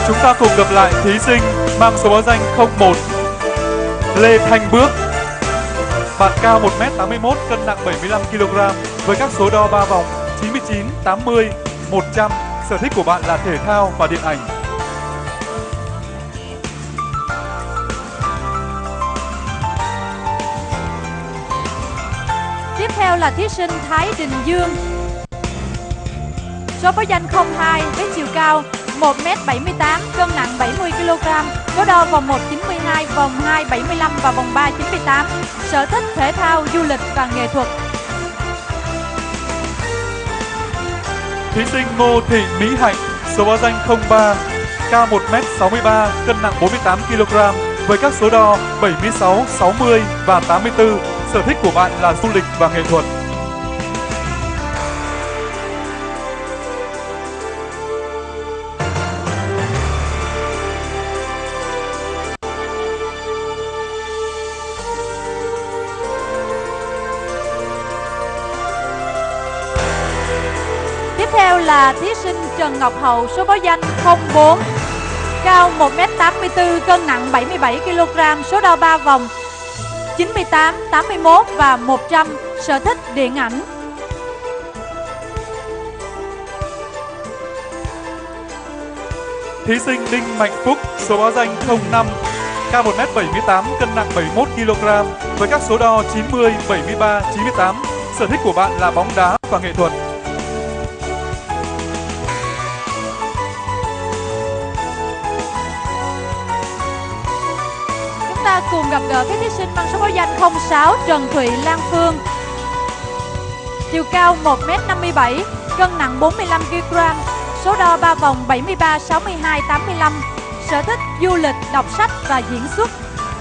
Chúng ta cùng gặp lại thí sinh mang số báo danh 01 Lê Thanh Bước. Bạn cao 1m81, cân nặng 75kg với các số đo 3 vòng 99, 80, 100. Sở thích của bạn là thể thao và điện ảnh. Tiếp theo là thí sinh Thái Đình Dương. Số báo danh 02 với chiều cao 1m78, cân nặng 70kg, số đo vòng 1 92, vòng 2 75 và vòng 3 98. Sở thích thể thao, du lịch và nghệ thuật. Thí sinh Ngô Thị Mỹ Hạnh, số báo danh 03, cao 1m63, cân nặng 48kg với các số đo 76, 60 và 84. Sở thích của bạn là du lịch và nghệ thuật. Tiếp theo là thí sinh Trần Ngọc Hậu, số báo danh 04, cao 1m84, cân nặng 77kg, số đo 3 vòng 98, 81 và 100. Sở thích điện ảnh. Thí sinh Đinh Mạnh Phúc, số báo danh 05, cao 1m78, cân nặng 71kg với các số đo 90, 73, 98. Sở thích của bạn là bóng đá và nghệ thuật. Chúng ta cùng gặp gỡ với thí sinh mang số báo danh 06 Trần Thụy Lan Phương. Chiều cao 1m57, cân nặng 45kg, số đo 3 vòng 73, 62, 85. Sở thích du lịch, đọc sách và diễn xuất.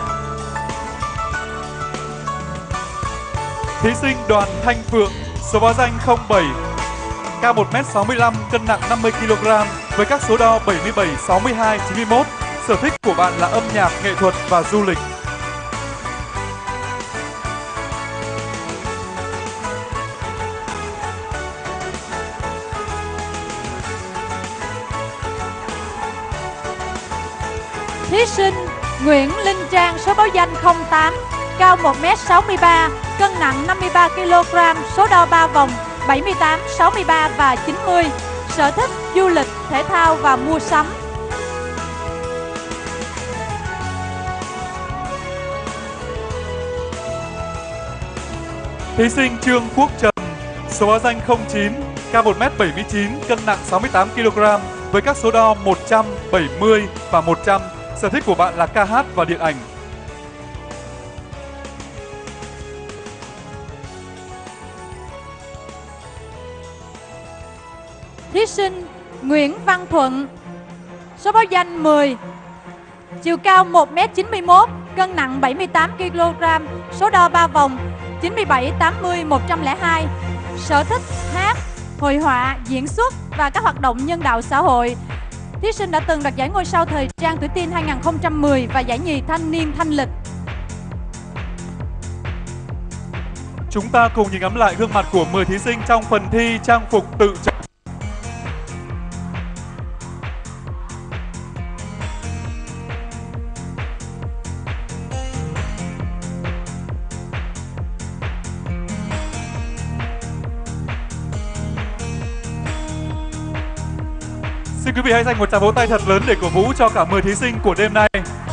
Thí sinh Đoàn Thanh Phượng, số báo danh 07, cao 1m65, cân nặng 50kg với các số đo 77, 62, 91. Sở thích của bạn là âm nhạc, nghệ thuật và du lịch. Thí sinh Nguyễn Linh Trang, số báo danh 08, cao 1m63, cân nặng 53kg, số đo 3 vòng 78, 63 và 90. Sở thích du lịch, thể thao và mua sắm. Thí sinh Trương Quốc Trần, số báo danh 09, cao 1m79, cân nặng 68kg với các số đo 100, 70 và 100. Sở thích của bạn là ca hát và điện ảnh. Thí sinh Nguyễn Văn Thuận, số báo danh 10, chiều cao 1m91, cân nặng 78kg, số đo 3 vòng 97, 80, 102. Sở thích hát, hội họa, diễn xuất và các hoạt động nhân đạo xã hội. Thí sinh đã từng đoạt giải ngôi sao thời trang Tuổi Teen 2010 và giải nhì thanh niên thanh lịch. Chúng ta cùng nhìn ngắm lại gương mặt của 10 thí sinh trong phần thi trang phục tự chọn. Xin quý vị hãy dành một tràng vỗ tay thật lớn để cổ vũ cho cả 10 thí sinh của đêm nay.